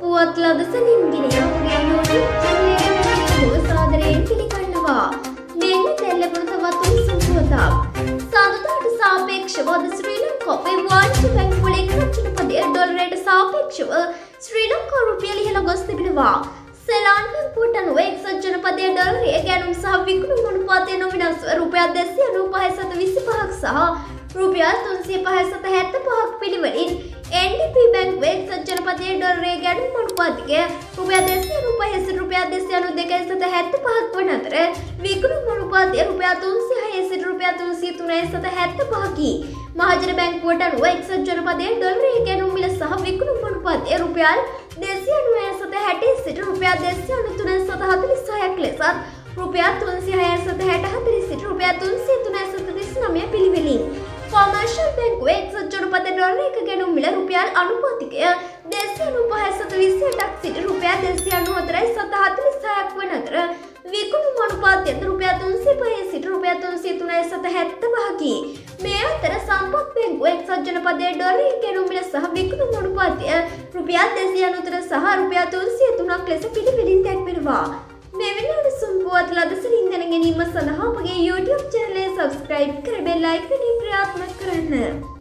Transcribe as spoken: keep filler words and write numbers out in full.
පුවත් ලදසනින් ගෙන අපගේ YouTube channel එකට සාදරයෙන් පිළිගන්නවා. මෙන්න දැන් ලැබුණු තවත් උණුසුම් පුවතක්. සාදුදාට සාපේක්ෂව අද ශ්‍රී ලංකාවේ වාණිජ බැංකුවල එක් රචනපදයේ ඩොලරයට සාපේක්ෂව ශ්‍රී ලංකා රුපියල ඉහළ ගොස් තිබෙනවා. සෙලාන් බැංකුවට අනුව එක්සත් ජනපදයේ ඩොලරයේ ගැනුම් සහ විකුණුම් අනුපාතය නොවෙනස්ව රුපියල් දෙසිය අනූපහයි දශමික විසිපහක් සහ රුපියල් තුන්සිය පහයි දශමික හැත්තෑපහක් පිළිවෙලින් එන් ඩී පී බැංකුවේ එක්සත් ජනපදයේ ඩොලරයේ ගැනුම් අනුපාතය රුපියල් දෙසිය අනූපහයි සිට රුපියල් දෙසිය අනූදෙකයි දශමික හැත්තෑපහක් වන අතර විකුණුම් අනුපාතය රුපියල් තුන්සිය හයයි සිට රුපියල් තුන්සිය තුනයි දශමික හැත්තෑපහකි. මහජන බැංකුවට අනුව එක්සත් ජනපදයේ ඩොලරයේ ගැනුම් මිල සහ විකුණුම් අනුපාතය රුපියල් දෙසිය අනූනවය දශමික හැටයි සිට රුපියල් දෙසිය අනූතුන දශමික හතළිස් හයක් ලෙසත් රුපියල් තුන්සිය හය දශමික හැට හතර සිට රුපියල් තුන්සිය තුන දශමික තිස්නවය පිළිවෙලින් කොමර්ෂල් බැංකුවේ එක්සත් ජනපද ඩොලර එක ගැනුම් මිල රුපියල් අනුපාතිකය දෙසිය අනූපහයි දශමික විසි අටක් සිට රුපියල් දෙසිය අනූහතරයි දශමික හතළිස් හයක් වන අතර විකුණුම් අනුපාතය රුපියල් තුන්සිය පහයි සිට රුපියල් තුන්සිය තුනයි දශමික හැත්තෑපහකි. මේ අතර සම්පත් බැංකුව එක්සත් ජනපදයේ ඩොලර එක ගැනුම් මිල සහ විකුණුම් අනුපාතය රුපියල් දෙසිය අනූතුන සහ රුපියල් තුන්සිය තුනක් ලෙස පිළිවෙලින් දැක්වෙනවා. මෙවැනි උණුසුම් පුවත් ලදසනින් දැන ගැනීම සඳහා අපගේ YouTube channel එක subscribe කර බෙල් icon එක ක්‍රියාත්මක කරන්න.